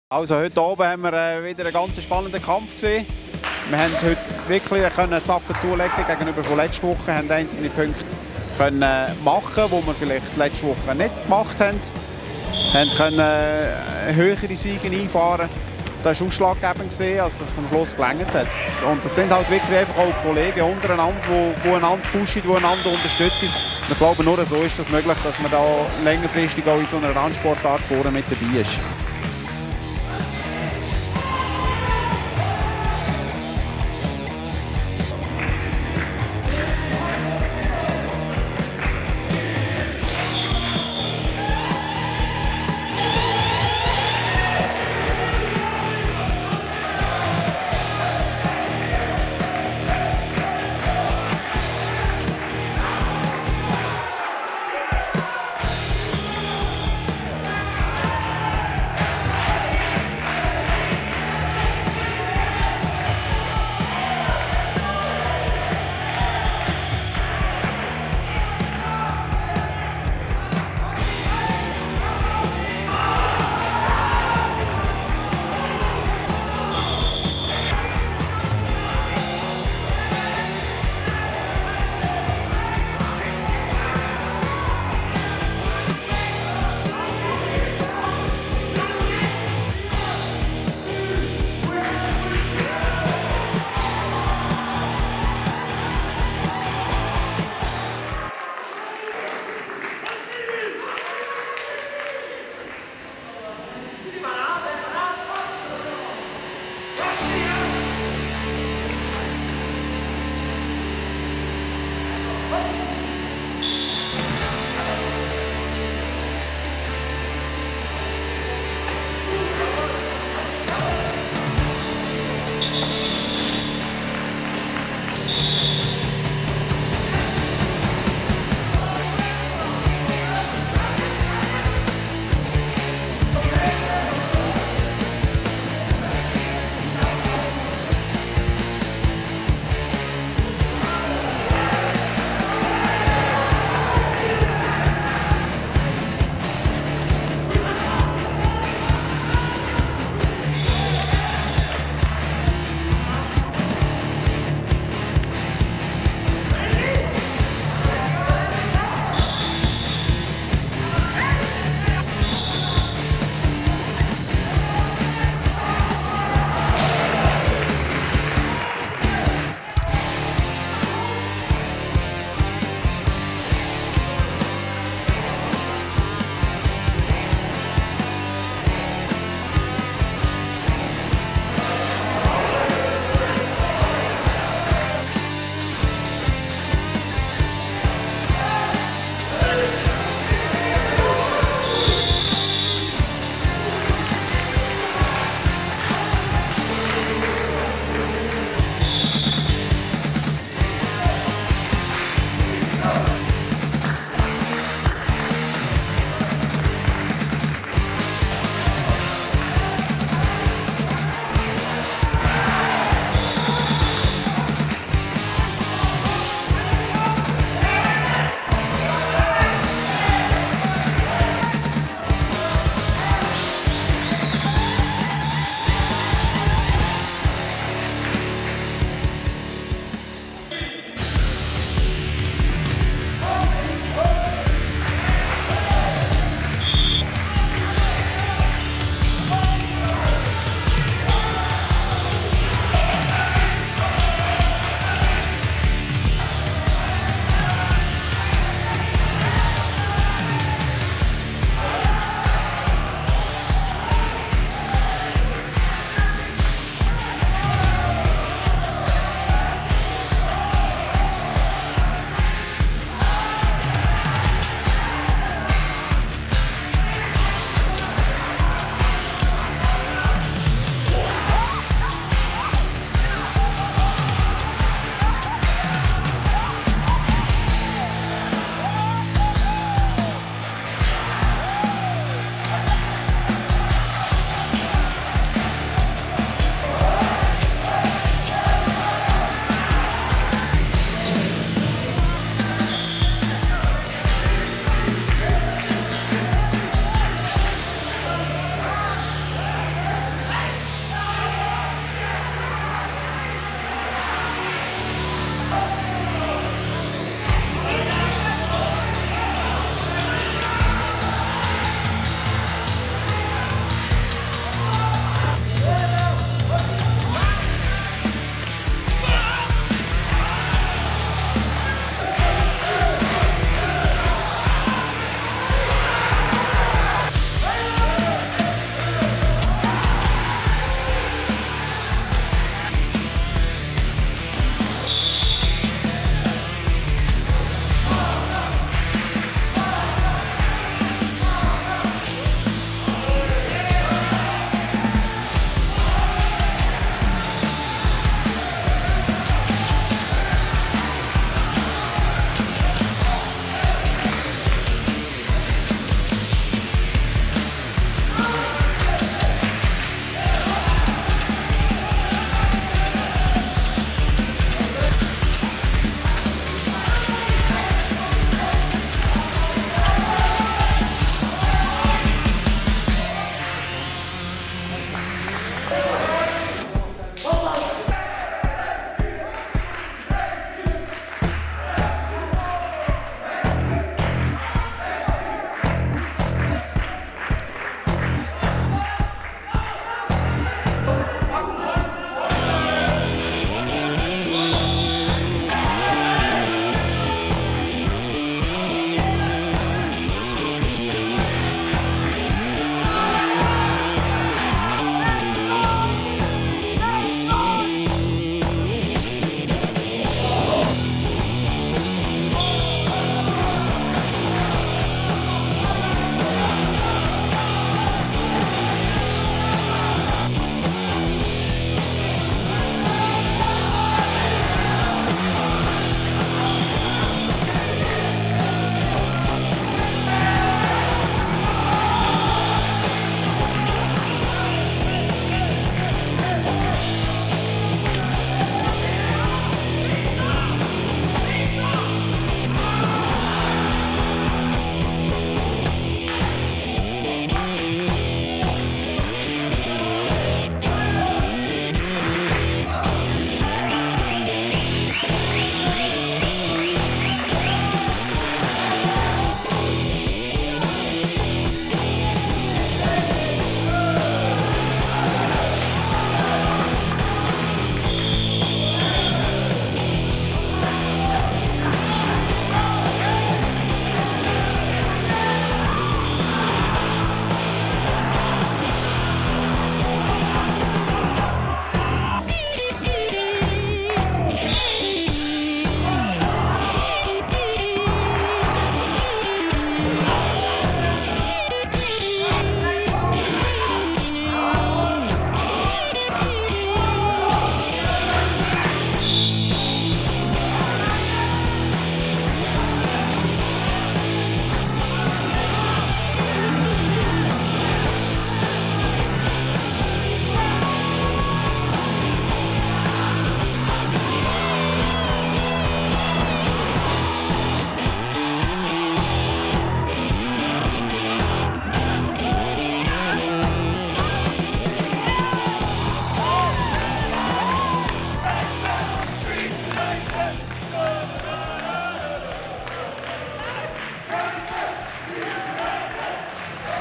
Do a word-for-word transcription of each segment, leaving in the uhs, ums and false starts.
Also heute oben haben wir äh, wieder einen ganz spannenden Kampf gesehen. Wir haben heute wirklich können Zacken zulegen gegenüber von letzter Woche. Wir haben einzelne Punkte können machen, die wir vielleicht letzte Woche nicht gemacht haben. Wir können äh, höhere Siege einfahren. Das war ausschlaggebend, als es am Schluss gelangt hat. Und das sind halt wirklich einfach auch Kollegen untereinander, die, die einander pushen, die einander unterstützen. Und ich glaube, nur so ist es das möglich, dass man da längerfristig auch in so einer Randsportart vorne mit dabei ist.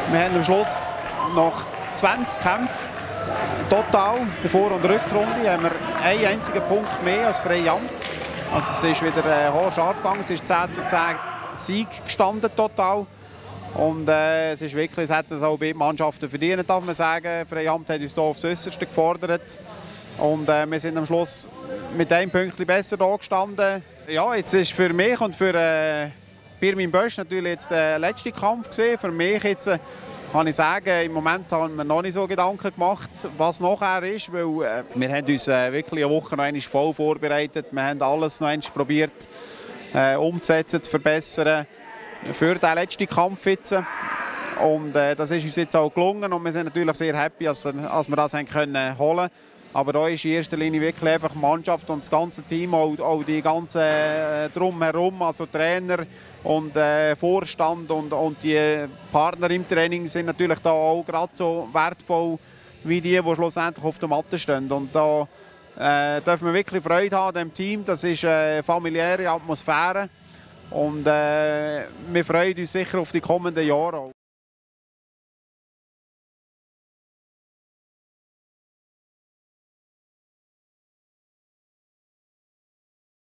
Wir haben am Schluss nach zwanzig Kämpfen total, der Vor- und Rückrunde, haben wir einen einzigen Punkt mehr als Freie Amt. Also es ist wieder äh, hoch scharf gegangen, es ist zehn zu zehn Sieg gestanden total. Und äh, es ist wirklich, es hätten es auch beide Mannschaften verdient, darf man sagen. Freie Amt hat uns hier aufs Äußerste gefordert. Und äh, wir sind am Schluss mit einem Pünktchen besser da gestanden. Ja, jetzt ist für mich und für äh, Pirmin Bösch natürlich jetzt der letzte Kampf gewesen. Für mich jetzt, äh, kann ich sagen, im Moment haben wir noch nicht so Gedanken gemacht, was nachher ist, weil äh, wir haben uns äh, wirklich eine Woche noch einmal voll vorbereitet. Wir haben alles noch einmal probiert äh, umzusetzen, zu verbessern für den letzten Kampf jetzt. Und äh, das ist uns jetzt auch gelungen und wir sind natürlich sehr happy, als, als wir das haben können holen. Aber da ist in erster Linie wirklich einfach die Mannschaft und das ganze Team, auch, auch die ganzen äh, Drumherum, also Trainer und äh, Vorstand und, und die Partner im Training sind natürlich da auch gerade so wertvoll wie die, die schlussendlich auf der Matte stehen. Und da äh, dürfen wir wirklich Freude haben an diesem Team. Das ist eine familiäre Atmosphäre und äh, wir freuen uns sicher auf die kommenden Jahre auch.